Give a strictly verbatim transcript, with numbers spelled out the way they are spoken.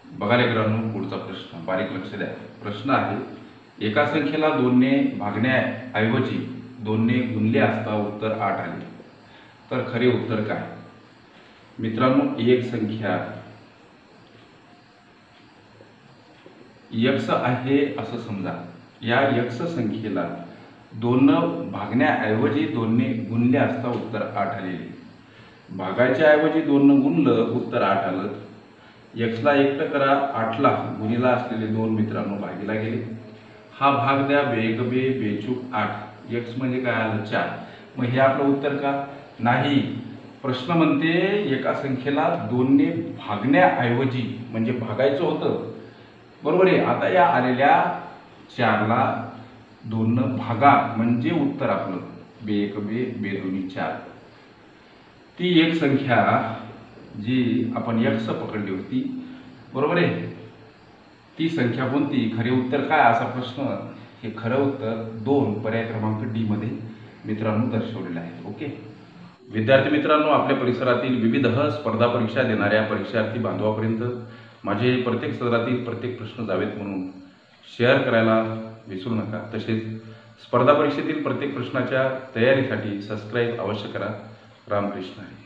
बघा लेकरांनो, पुढचा प्रश्न बारीक लक्ष द्या. प्रश्न आहे, एका संख्येला दोनने भागण्याऐवजी दोनने गुणले असता उत्तर आठ आले, तर खरे उत्तर काय? मित्रांनो, एक संख्या यक्स आहे असं समजा. या यक्स संख्येला दोन भागण्याऐवजी दोनने गुणले असता उत्तर आठ आलेले. भागायच्या ऐवजी दोन गुणलं उत्तर आठ आलं. एक्सला एकटं करा, आठला गुणीला असलेले दोन मित्रांनो भागीला गेले. हा भाग द्या बेग बे बेचूक आठ. एक्स म्हणजे काय आलं? चार. मग हे आपलं उत्तर का नाही? प्रश्न म्हणते एका संख्येला दोनने भागण्याऐवजी, म्हणजे भागायचं होतं, बरोबर आहे. आता या आलेल्या चारला दोन भागा म्हणजे उत्तर आपलं बे एक बे बे दोन्ही चार. ती एक संख्या जी आपण यक्स पकडली होती, बरोबर आहे, ती संख्या कोणती? खरे उत्तर काय असा प्रश्न. हे खरं उत्तर दोन पर्याय क्रमांक डी मध्ये मित्रांनो दर्शवलेलं आहे. ओके विद्यार्थी मित्रांनो, आपल्या परिसरातील विविध स्पर्धा परीक्षा देणाऱ्या परीक्षार्थी बांधवापर्यंत माझे प्रत्येक सत्रातील प्रत्येक प्रश्न जावेत म्हणून शेअर करायला विसरू नका. तसेच स्पर्धा परीक्षेतील प्रत्येक प्रश्नाच्या तयारीसाठी सबस्क्राईब अवश्य करा. रामकृष्ण हरी.